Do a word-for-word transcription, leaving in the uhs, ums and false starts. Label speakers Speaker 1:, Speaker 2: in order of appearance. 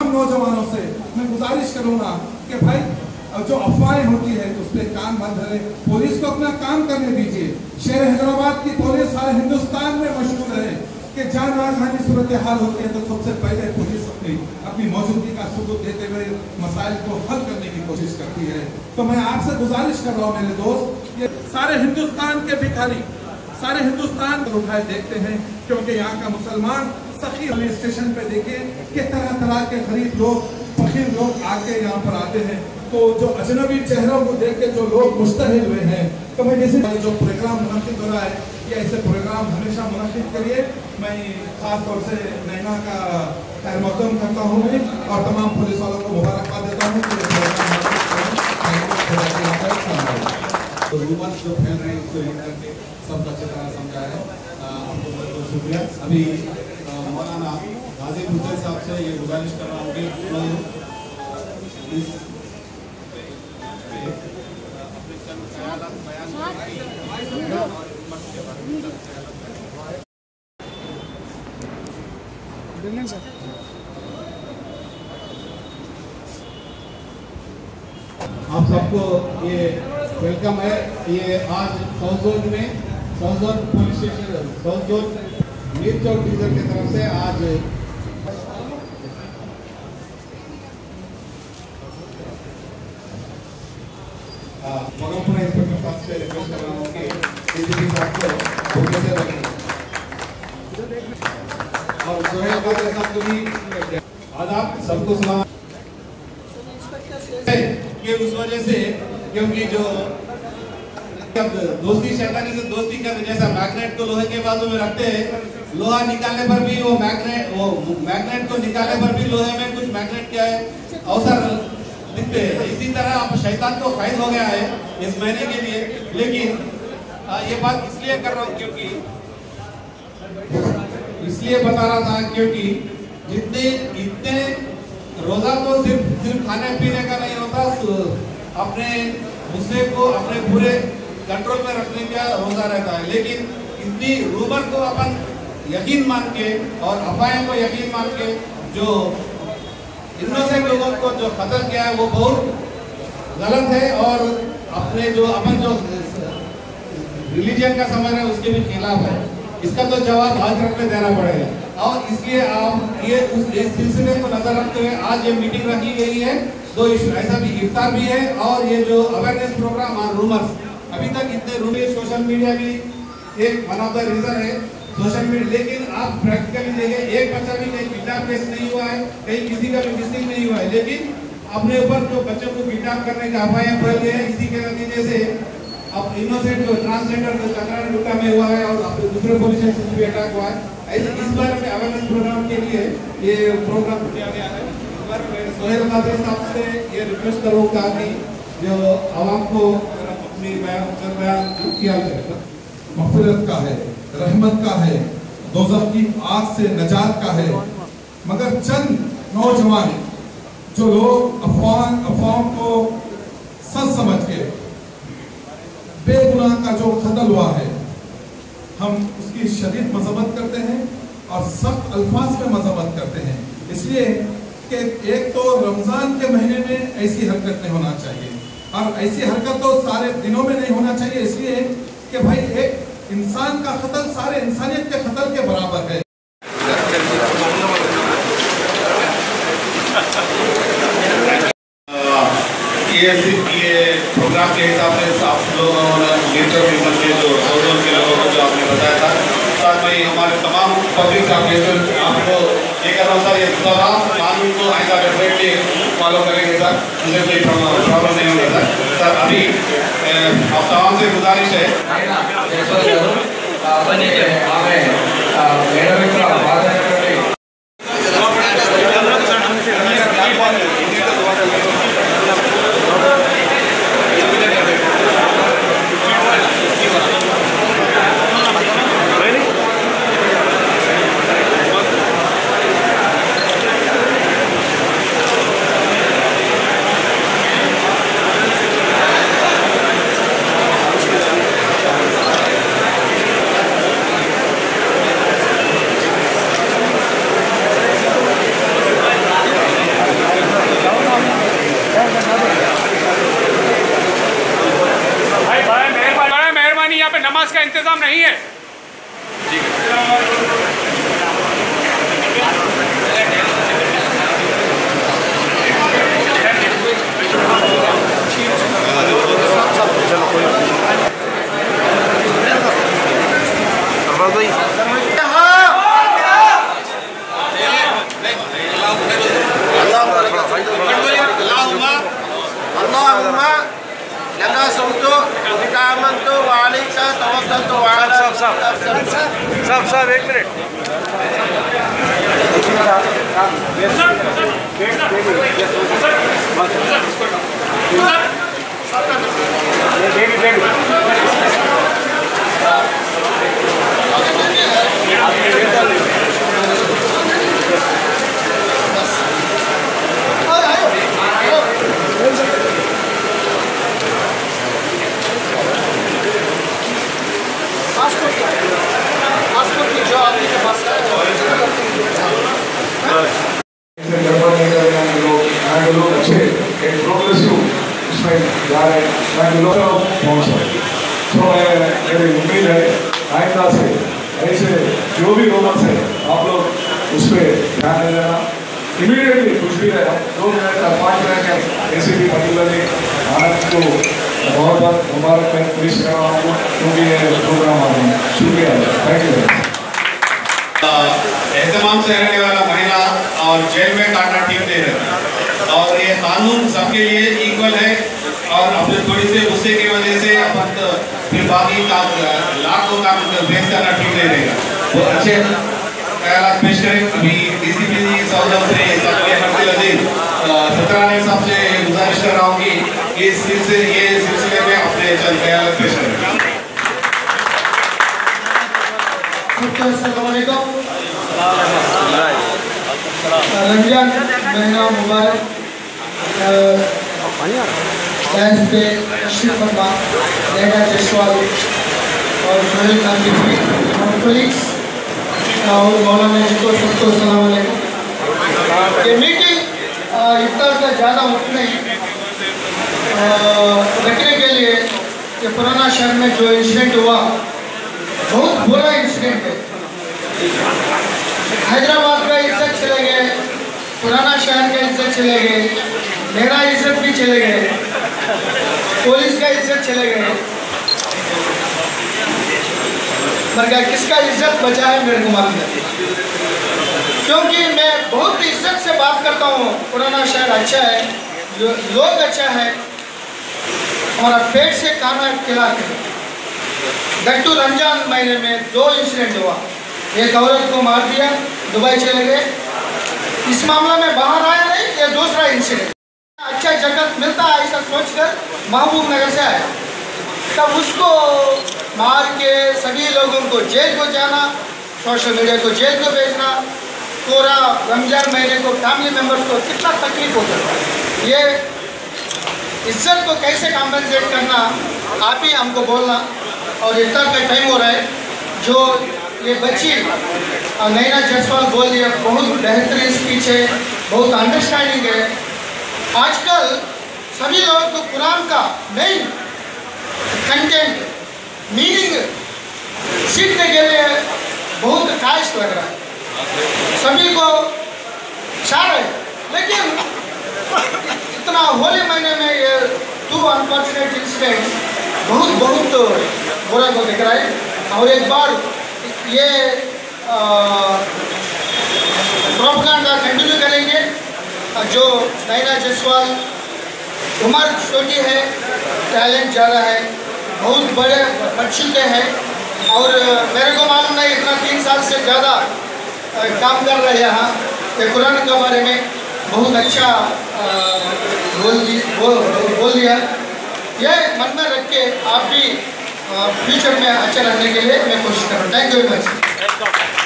Speaker 1: तमाम नौजवानों से मैं गुजारिश करूंगा कि भाई जो अफवाहें होती है तो उस पर कान बंद रहे, पुलिस को अपना काम करने दीजिए। शहर हैदराबाद की पुलिस सारे हिंदुस्तान में मशहूर है कि जहाँ राजधानी सूरत हाल होती है तो सबसे पहले पुलिस अपनी अपनी मौजूदगी का सबूत देते हुए मसाइल को हल करने की कोशिश करती है। तो मैं आपसे गुजारिश कर रहा हूँ मेरे दोस्त, ये सारे हिंदुस्तान के भिखारी सारे हिंदुस्तान को उठाए देखते हैं, क्योंकि यहाँ का मुसलमान सखी वाले स्टेशन पे देखे कि तरह तरह के गरीब लोग फकीर लोग आके यहाँ पर आते हैं, तो जो अजनबी चेहरों को देख के जो लोग मुस्तहिल हुए हैं, तो मैं जैसे जो प्रोग्राम मुनक़िद हो रहा है या ऐसे प्रोग्राम हमेशा मुनक़िद करिए। मैं खास तौर से नैना का खैर मकदम करता हूँ और तमाम पुलिस वालों को मुबारकबाद देता हूँ।
Speaker 2: तो रूमर्स जो फैल रहे हैं उसको लेकर के सब अच्छी तरह समझाया है, आपको बहुत बहुत शुक्रिया। अभी मौलाना गाजिब हुसैन साहब से ये गुजारिश कर रहा हूँ कि इस आप सबको ये वेलकम है। ये आज साउथ जोन में south zone police station south zone Mir Chowk division की तरफ से आज मगमपुरा इंस्पेक्टर साहब से रिक्वेस्ट कर रहा हूँ कि डीजीपी साहब को फोटो से रखें और सोहेल कादर साहब को भी आदाब सबको सलाम कि उस वजह से, क्योंकि जो दोस्ती शैतानी से दोस्ती करते, जैसा मैग्नेट को लोहे के बाजू में रखते हैं, लोहा निकालने पर भी वो मैग्नेट वो मैग्नेट को निकालने पर भी लोहे में कुछ मैग्नेट क्या है अवसर दिखते हैं। इसी तरह आप शैतान तो कैद हो गया है इस महीने के लिए, लेकिन आ, ये बात इसलिए कर रहा हूँ क्योंकि इसलिए बता रहा था क्योंकि जितने इतने रोजा तो सिर्फ सिर्फ खाने पीने का नहीं होता, अपने गुस्से को अपने पूरे कंट्रोल में रखने का रोजा रहता है। लेकिन इतनी रूमर को अपन यकीन मान के और अफवाहें को यकीन मान के जो इनोसेंट लोगों को जो कत्ल किया है वो बहुत गलत है और अपने जो अपन जो रिलीजन का समझ रहे हैं उसके भी खिलाफ है। इसका तो जवाब हजरत में देना पड़ेगा और इसलिए आप ये उस सिलसिले को नजर रखते हुए आज ये मीटिंग रखी गई है। दो इशू ऐसा भी इफ्तार भी है और ये जो अवेयरनेस प्रोग्राम ऑन रूमर्स, अभी तक इतने रूमर्स सोशल मीडिया भी एक वन ऑफ द रीजन है सोशल मीडिया, लेकिन आप प्रैक्टिकली देखें एक बच्चा भी कहीं किडनैप केस नहीं हुआ है, कहीं किसी का भी मिसिंग नहीं हुआ है, लेकिन अपने ऊपर जो बच्चों को किडनैप करने का अफवाहें फैल गए हैं, इसी के नतीजे से अब इनोसेंट जो ट्रांसजेंडर जो चंद्रा डुक्का में हुआ है और दूसरे पुलिस स्टेशन भी अटैक हुआ है। ऐसे इस बारे में अवेयरनेस प्रोग्राम के लिए ये प्रोग्राम किया गया है। सोहेल कादर साहब से ये रिक्वेस्ट करूँगा कि जो आवाम को अपनी बयान बयान किया जाए,
Speaker 1: मग़फ़िरत का है, रहमत का है, दोज़ख की आग से नजात का है, मगर चंद नौजवान जो लोग अफवाह अफवाहों को सच समझ के बेगुनाह का जो कत्ल हुआ है, हम उसकी शदीद मज़म्मत करते हैं और सख्त अल्फाज में मज़म्मत करते हैं। इसलिए कि एक तो रमज़ान के महीने में ऐसी हरकत नहीं होना चाहिए और ऐसी हरकत तो सारे दिनों में नहीं होना चाहिए, इसलिए कि भाई एक इंसान का कत्ल सारे इंसानियत के कत्ल के बराबर है।
Speaker 2: ये सिर्फ ये प्रोग्राम के हिसाब से आप लोगों और नेचर पीपल के जो सोजन के लोगों को जो आपने बताया था, साथ में हमारे तमाम पब्लिक का आपको ये कर रहा हूँ सर, ये तमाम कानून को आइंदा डेफिनेटली फॉलो करेंगे सर, मुझे कोई प्रॉब्लम नहीं होगा सर। सर अभी आप तमाम से गुजारिश है
Speaker 3: नहीं है।
Speaker 4: साहब साहब एक मिनट
Speaker 5: उम्मीद है आइंदा से ऐसे जो भी रोमर्स है आप लोग उस पर ध्यान दे देना। इमीडिएटली कुछ भी रहे दो मिनट का पाँच मिनट का ऐसे भी मतलब आनंद को बहुत बहुत मुबारक मैं पुलिस कर रहा हूँ क्योंकि ये प्रोग्राम आ रहे हैं। शुक्रिया, थैंक यू।
Speaker 2: एहतमाम से रहने वाला महिला और जेल में काटना ठीक नहीं रहता और ये कानून सबके लिए इक्वल है और अपने थोड़ी से गुस्से की वजह से अपन तो फिर बाकी का लाखों काम पेश करना ठीक नहीं रहेगा। वो अच्छे ख्यालात पेश करें। अभी डीसीपी जी सौजन से सबके हफ्ते लजीज सत्रानी साहब से गुजारिश कर रहा हूँ कि इस सिलसिले ये सिलसिले में अपने चंद ख्यालात पेश करें।
Speaker 6: रमजान महीना मुबारक डैंस पे शिव वर्मा, नेहा जयसवाल और सोहेल गांधी जी और कलीग्स और मौलाना जी को सबको सलाम अलैकुम। ये मीटिंग इफ्तार का ज़्यादा वक्त नहीं रखने के लिए कि पुराना शहर में जो इंसिडेंट हुआ बहुत बुरा इंसिडेंट है। हैदराबाद का इज्जत चले गए, पुराना शहर का इज्जत चले गए, मेरा इज्जत भी चले गए, पुलिस का इज्जत चले गए, मगर किसका इज्जत बचा है मेरे को मालूम नहीं। क्योंकि मैं बहुत इज्जत से बात करता हूँ, पुराना शहर अच्छा है, लोग अच्छा है, हमारा पेट से खाना खिलाते हैं। दट्टू रमजान महीने में दो इंसिडेंट हुआ, एक औरत को मार दिया, दुबई चले गए। इस मामला में बाहर आया नहीं, ये दूसरा इंसिडेंट। अच्छा जगत मिलता है ऐसा सोचकर महबूब नगर से आया, तब उसको मार के सभी लोगों को जेल को जाना, सोशल मीडिया को जेल को भेजना, पूरा रमजान महीने को फैमिली मेंबर्स को कितना तकलीफ होता है। ये इज्जत को कैसे कॉम्पनसेट करना आप ही हमको बोलना। और इफ्तार का टाइम हो रहा है, जो ये बच्ची नैना जयसवाल बोल दिया, बहुत बेहतरीन स्पीच है, बहुत अंडरस्टैंडिंग है। आजकल सभी लोगों को कुरान का मेन कंटेंट मीनिंग सीखने के लिए बहुत ख्वाहिश लग रहा है, सभी को चाह रहे, लेकिन इतना होली महीने में ये टू अनफॉर्चुनेट इंसिडेंट बहुत बहुत बुरा को दिख रहा है। और एक बार ये प्रोपेगेंडा कंटिन्यू करेंगे। जो नैना जयसवाल उम्र छोटी है, टैलेंट ज़्यादा है, बहुत बड़े पढ़ चुके हैं और मेरे को मालूम नहीं इतना तीन साल से ज़्यादा काम कर रहे हैं यहाँ। ये कुरान के बारे में बहुत अच्छा बोल दी बोल बोल दिया। ये मन में रख के आप भी फ्यूचर में अच्छा रहने के लिए मैं कोशिश कर रहा हूँ। Thank you very much.